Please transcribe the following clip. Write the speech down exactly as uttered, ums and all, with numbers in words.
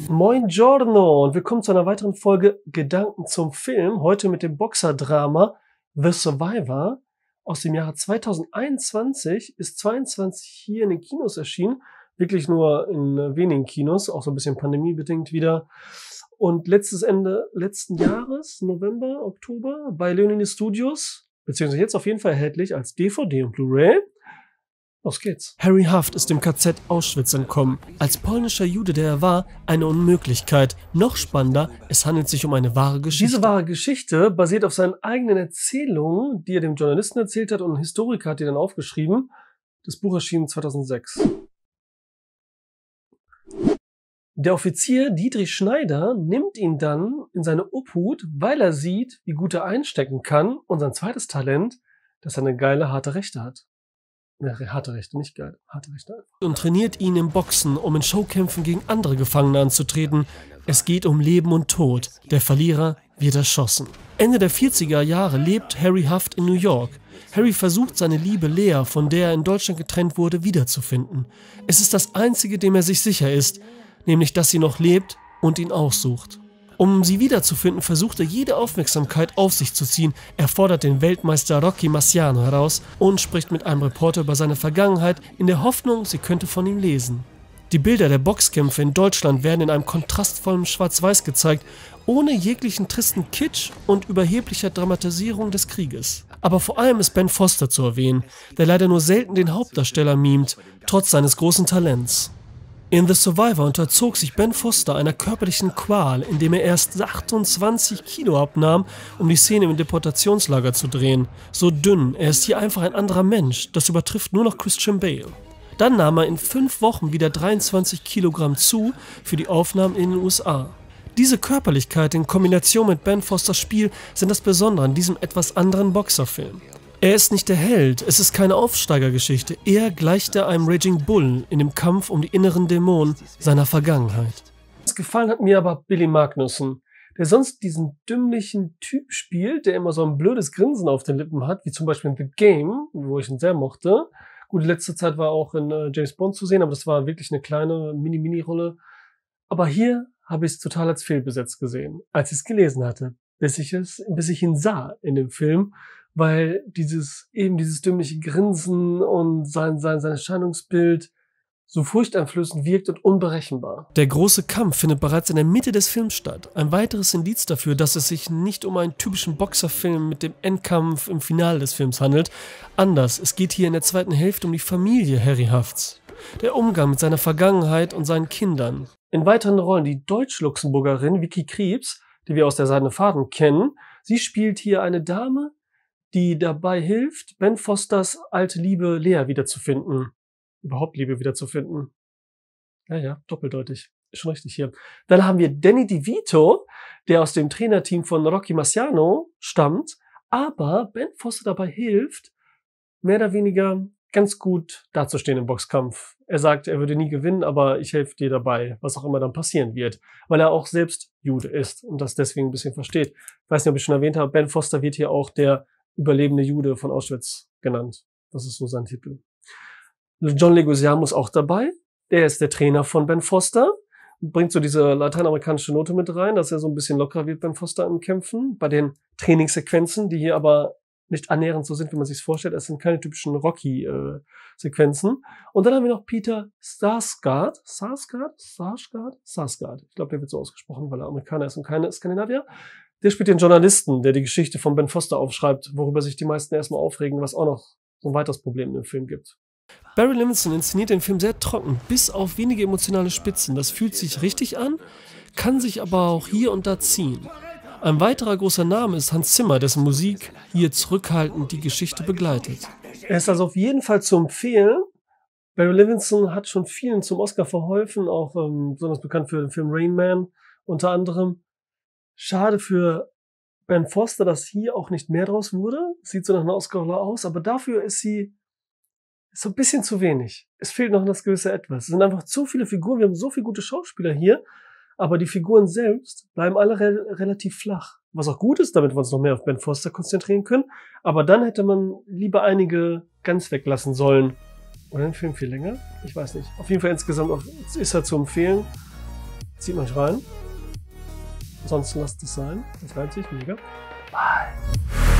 Moin Giorno und willkommen zu einer weiteren Folge Gedanken zum Film. Heute mit dem Boxerdrama The Survivor aus dem Jahre zweitausendeinundzwanzig. Ist zweiundzwanzig hier in den Kinos erschienen. Wirklich nur in wenigen Kinos, auch so ein bisschen pandemiebedingt wieder. Und letztes Ende letzten Jahres, November, Oktober, bei Leonine Studios, beziehungsweise jetzt auf jeden Fall erhältlich als D V D und Blu-ray. Los geht's. Harry Haft ist dem K Z Auschwitz entkommen. Als polnischer Jude, der er war, eine Unmöglichkeit. Noch spannender, es handelt sich um eine wahre Geschichte. Diese wahre Geschichte basiert auf seinen eigenen Erzählungen, die er dem Journalisten erzählt hat, und ein Historiker hat die dann aufgeschrieben. Das Buch erschien zweitausendsechs. Der Offizier Dietrich Schneider nimmt ihn dann in seine Obhut, weil er sieht, wie gut er einstecken kann, und sein zweites Talent, dass er eine geile, harte Rechte hat. Ja, harte Rechte, nicht geil. Harte Rechte. Und trainiert ihn im Boxen, um in Showkämpfen gegen andere Gefangene anzutreten. Es geht um Leben und Tod. Der Verlierer wird erschossen. Ende der vierziger Jahre lebt Harry Haft in New York. Harry versucht, seine Liebe Lea, von der er in Deutschland getrennt wurde, wiederzufinden. Es ist das Einzige, dem er sich sicher ist, nämlich, dass sie noch lebt und ihn aussucht. Um sie wiederzufinden, versucht er, jede Aufmerksamkeit auf sich zu ziehen. Er fordert den Weltmeister Rocky Marciano heraus und spricht mit einem Reporter über seine Vergangenheit, in der Hoffnung, sie könnte von ihm lesen. Die Bilder der Boxkämpfe in Deutschland werden in einem kontrastvollen Schwarz-Weiß gezeigt, ohne jeglichen tristen Kitsch und überheblicher Dramatisierung des Krieges. Aber vor allem ist Ben Foster zu erwähnen, der leider nur selten den Hauptdarsteller mimt, trotz seines großen Talents. In The Survivor unterzog sich Ben Foster einer körperlichen Qual, indem er erst achtundzwanzig Kilo abnahm, um die Szene im Deportationslager zu drehen. So dünn, er ist hier einfach ein anderer Mensch, das übertrifft nur noch Christian Bale. Dann nahm er in fünf Wochen wieder dreiundzwanzig Kilogramm zu für die Aufnahmen in den U S A. Diese Körperlichkeit in Kombination mit Ben Fosters Spiel sind das Besondere an diesem etwas anderen Boxerfilm. Er ist nicht der Held, es ist keine Aufsteigergeschichte, eher gleicht er einem Raging Bull in dem Kampf um die inneren Dämonen seiner Vergangenheit. Das gefallen hat mir aber Billy Magnussen, der sonst diesen dümmlichen Typ spielt, der immer so ein blödes Grinsen auf den Lippen hat, wie zum Beispiel in The Game, wo ich ihn sehr mochte. Gut, die letzte Zeit war er auch in äh, James Bond zu sehen, aber das war wirklich eine kleine Mini-Mini-Rolle. Aber hier habe ich es total als fehlbesetzt gesehen, als ich es gelesen hatte, bis ich es, bis ich ihn sah in dem Film. Weil dieses, eben dieses dümmliche Grinsen und sein, sein, sein Erscheinungsbild so furchteinflößend wirkt und unberechenbar. Der große Kampf findet bereits in der Mitte des Films statt. Ein weiteres Indiz dafür, dass es sich nicht um einen typischen Boxerfilm mit dem Endkampf im Finale des Films handelt. Anders, es geht hier in der zweiten Hälfte um die Familie Harry Hafts. Der Umgang mit seiner Vergangenheit und seinen Kindern. In weiteren Rollen die Deutsch-Luxemburgerin Vicky Krebs, die wir aus der Seidene Faden kennen. Sie spielt hier eine Dame, die dabei hilft, Ben Fosters alte Liebe Lea wiederzufinden. Überhaupt Liebe wiederzufinden. Ja, ja, doppeldeutig. Ist schon richtig hier. Dann haben wir Danny DeVito, der aus dem Trainerteam von Rocky Marciano stammt, aber Ben Foster dabei hilft, mehr oder weniger ganz gut dazustehen im Boxkampf. Er sagt, er würde nie gewinnen, aber ich helfe dir dabei, was auch immer dann passieren wird. Weil er auch selbst Jude ist und das deswegen ein bisschen versteht. Ich weiß nicht, ob ich schon erwähnt habe, Ben Foster wird hier auch der überlebende Jude von Auschwitz genannt. Das ist so sein Titel. John Leguizamo ist auch dabei. Der ist der Trainer von Ben Foster. Bringt so diese lateinamerikanische Note mit rein, dass er so ein bisschen lockerer wird, Ben Foster im Kämpfen. Bei den Trainingssequenzen, die hier aber nicht annähernd so sind, wie man sich vorstellt. Es sind keine typischen Rocky-Sequenzen. Und dann haben wir noch Peter Sarsgaard. Sarsgaard? Sarsgaard? Sarsgaard. Ich glaube, der wird so ausgesprochen, weil er Amerikaner ist und keine Skandinavier. Der spielt den Journalisten, der die Geschichte von Ben Foster aufschreibt, worüber sich die meisten erstmal aufregen, was auch noch so ein weiteres Problem im Film gibt. Barry Levinson inszeniert den Film sehr trocken, bis auf wenige emotionale Spitzen. Das fühlt sich richtig an, kann sich aber auch hier und da ziehen. Ein weiterer großer Name ist Hans Zimmer, dessen Musik hier zurückhaltend die Geschichte begleitet. Er ist also auf jeden Fall zu empfehlen. Barry Levinson hat schon vielen zum Oscar verholfen, auch ähm, besonders bekannt für den Film Rain Man unter anderem. Schade für Ben Foster, dass hier auch nicht mehr draus wurde. Sieht so nach einer Oscar-Rolle aus, aber dafür ist sie so ein bisschen zu wenig. Es fehlt noch das gewisse Etwas. Es sind einfach zu viele Figuren. Wir haben so viele gute Schauspieler hier, aber die Figuren selbst bleiben alle re relativ flach. Was auch gut ist, damit wir uns noch mehr auf Ben Foster konzentrieren können. Aber dann hätte man lieber einige ganz weglassen sollen. Oder den Film viel länger? Ich weiß nicht. Auf jeden Fall insgesamt ist er zu empfehlen. Zieht euch rein. Ansonsten lasst es sein. Das reimt sich mega. Bye.